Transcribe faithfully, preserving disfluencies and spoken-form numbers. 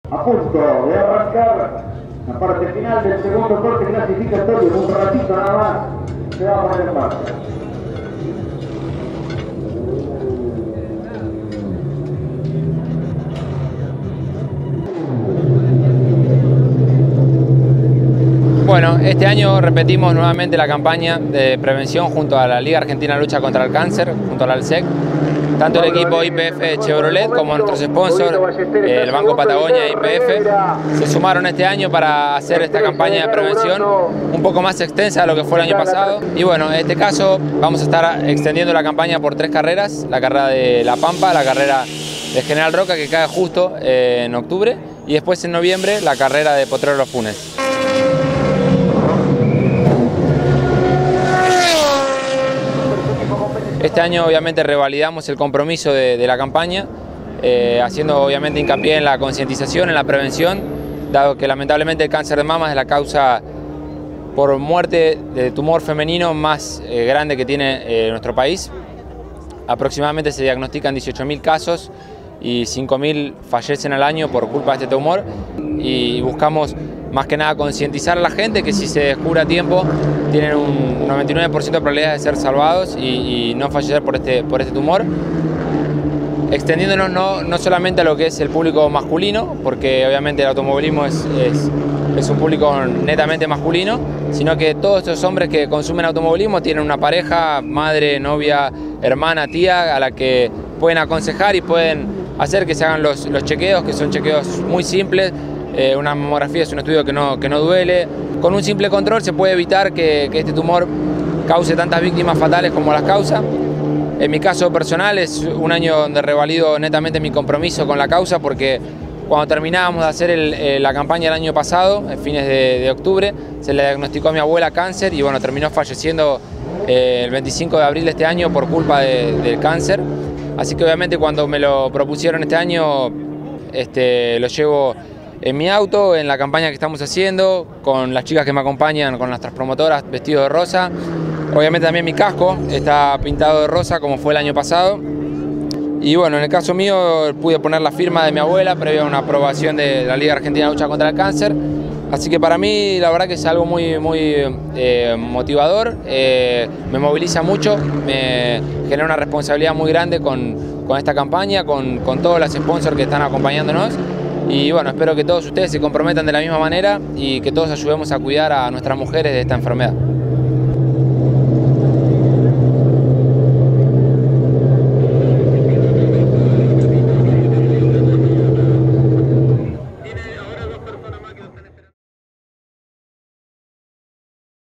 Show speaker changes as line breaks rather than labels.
a punto de arrancar la parte final del segundo corte clasificatorio. En un ratito nada más se va a poner en marcha.
Bueno, este año repetimos nuevamente la campaña de prevención junto a la Liga Argentina de Lucha contra el Cáncer, junto a la ALSEC. Tanto el equipo I P F Chevrolet como nuestros sponsors, el Banco Patagonia e I P F, se sumaron este año para hacer esta campaña de prevención un poco más extensa de lo que fue el año pasado. Y bueno, en este caso vamos a estar extendiendo la campaña por tres carreras: la carrera de La Pampa, la carrera de General Roca, que cae justo en octubre, y después en noviembre la carrera de Potrero Los Funes. Este año obviamente revalidamos el compromiso de, de la campaña, eh, haciendo obviamente hincapié en la concientización, en la prevención, dado que lamentablemente el cáncer de mama es la causa por muerte de tumor femenino más eh, grande que tiene eh, nuestro país. Aproximadamente se diagnostican dieciocho mil casos y cinco mil fallecen al año por culpa de este tumor, y buscamos más que nada concientizar a la gente que si se descubre a tiempo tienen un noventa y nueve por ciento de probabilidades de ser salvados y, y no fallecer por este, por este tumor, extendiéndonos no, no solamente a lo que es el público masculino, porque obviamente el automovilismo es, es, es un público netamente masculino, sino que todos estos hombres que consumen automovilismo tienen una pareja, madre, novia, hermana, tía, a la que pueden aconsejar y pueden hacer que se hagan los, los chequeos, que son chequeos muy simples. Eh, una mamografía es un estudio que no, que no duele. Con un simple control se puede evitar que, que este tumor cause tantas víctimas fatales como las causa. En mi caso personal es un año donde revalido netamente mi compromiso con la causa, porque cuando terminábamos de hacer el, eh, la campaña el año pasado, a fines de, de octubre, se le diagnosticó a mi abuela cáncer y bueno, terminó falleciendo eh, el veinticinco de abril de este año por culpa de, del cáncer. Así que obviamente cuando me lo propusieron este año, este, lo llevo en mi auto, en la campaña que estamos haciendo, con las chicas que me acompañan, con nuestras promotoras vestidos de rosa. Obviamente también mi casco está pintado de rosa como fue el año pasado. Y bueno, en el caso mío pude poner la firma de mi abuela previo a una aprobación de la Liga Argentina de Lucha contra el Cáncer. Así que para mí la verdad que es algo muy, muy eh, motivador, eh, me moviliza mucho, me genera una responsabilidad muy grande con, con esta campaña, con, con todos los sponsors que están acompañándonos. Y bueno, espero que todos ustedes se comprometan de la misma manera y que todos ayudemos a cuidar a nuestras mujeres de esta enfermedad.